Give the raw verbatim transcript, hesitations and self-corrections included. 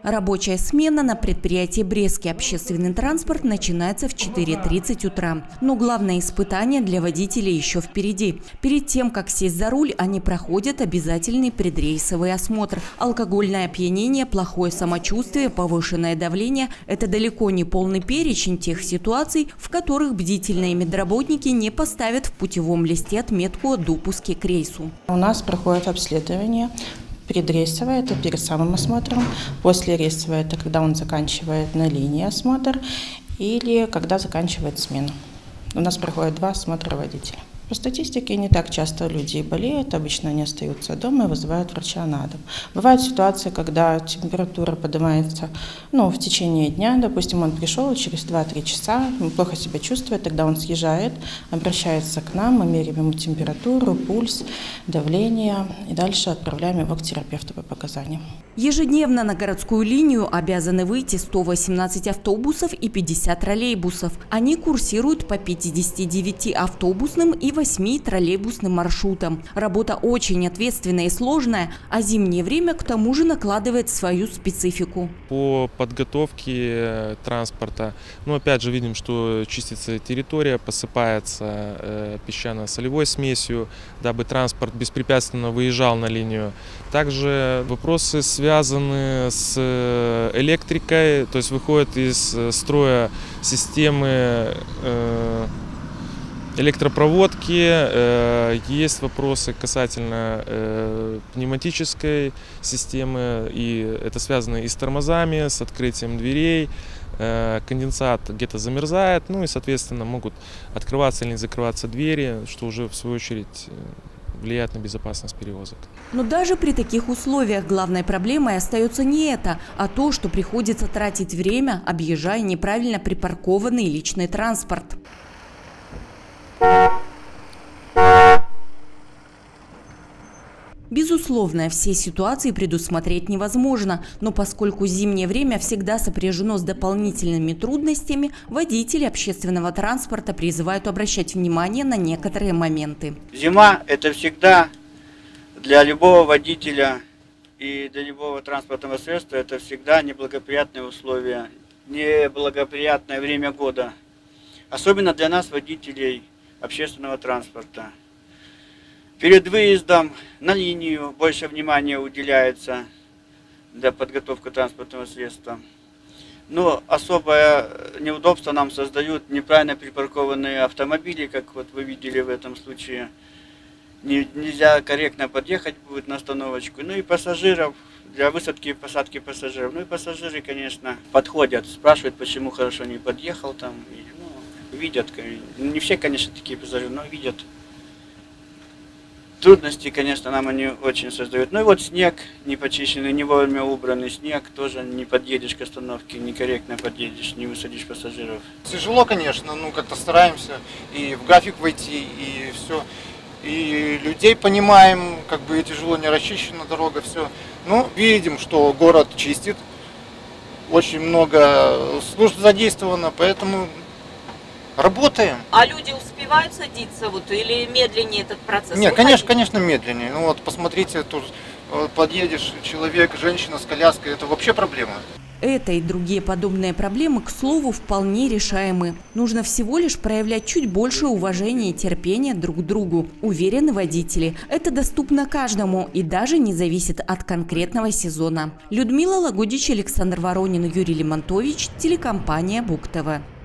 Рабочая смена на предприятии «Брестский общественный транспорт» начинается в четыре тридцать утра. Но главное испытание для водителей еще впереди. Перед тем, как сесть за руль, они проходят обязательный предрейсовый осмотр. Алкогольное опьянение, плохое самочувствие, повышенное давление – это далеко не полный перечень тех ситуаций, в которых бдительные медработники не поставят в путевом листе отметку о допуске к рейсу. У нас проходит обследование. Предрейсовое – это перед самым осмотром, после рейсового – это когда он заканчивает на линии осмотр или когда заканчивает смену. У нас проходит два осмотра водителя. По статистике не так часто люди болеют, обычно они остаются дома и вызывают врача на дом. Бывают ситуации, когда температура поднимается ну, в течение дня, допустим, он пришел через два-три часа, плохо себя чувствует, тогда он съезжает, обращается к нам, мы меряем ему температуру, пульс, давление и дальше отправляем его к терапевту по показаниям. Ежедневно на городскую линию обязаны выйти сто восемнадцать автобусов и пятьдесят троллейбусов. Они курсируют по пятидесяти девяти автобусным и восьми троллейбусным маршрутам. Работа очень ответственная и сложная, а зимнее время к тому же накладывает свою специфику. По подготовке транспорта, ну опять же видим, что чистится территория, посыпается э, песчано-солевой смесью, дабы транспорт беспрепятственно выезжал на линию. Также вопросы связаны с электрикой, то есть выходят из строя системы э, электропроводки, есть вопросы касательно пневматической системы, и это связано и с тормозами, с открытием дверей, конденсат где-то замерзает, ну и, соответственно, могут открываться или не закрываться двери, что уже, в свою очередь, влияет на безопасность перевозок. Но даже при таких условиях главной проблемой остается не это, а то, что приходится тратить время, объезжая неправильно припаркованный личный транспорт. Безусловно, все ситуации предусмотреть невозможно, но поскольку зимнее время всегда сопряжено с дополнительными трудностями, водители общественного транспорта призывают обращать внимание на некоторые моменты. Зима – это всегда для любого водителя и для любого транспортного средства это всегда неблагоприятные условия, неблагоприятное время года, особенно для нас, водителей общественного транспорта. Перед выездом на линию больше внимания уделяется для подготовки транспортного средства. Но особое неудобство нам создают неправильно припаркованные автомобили, как вот вы видели в этом случае. Нельзя корректно подъехать будет на остановочку. Ну и пассажиров, для высадки и посадки пассажиров. Ну и пассажиры, конечно, подходят, спрашивают, почему хорошо не подъехал там. И, ну, видят, не все, конечно, такие пассажиры, но видят. Трудности, конечно, нам они очень создают. Ну и вот снег не почищенный, не вовремя убранный снег, тоже не подъедешь к остановке, некорректно подъедешь, не высадишь пассажиров. Тяжело, конечно, ну как-то стараемся и в график войти, и все. И людей понимаем, как бы и тяжело, не расчищена дорога, все. Ну, видим, что город чистит, очень много служб задействовано, поэтому работаем. А люди успевают садиться вот, или медленнее этот процесс? Нет, конечно, конечно, медленнее. Ну вот посмотрите, тут подъедешь, человек, женщина с коляской, это вообще проблема. Это и другие подобные проблемы, к слову, вполне решаемы. Нужно всего лишь проявлять чуть больше уважения и терпения друг к другу, уверены водители. Это доступно каждому и даже не зависит от конкретного сезона. Людмила Лагудич, Александр Воронин, Юрий Лемонтович, телекомпания БугТV.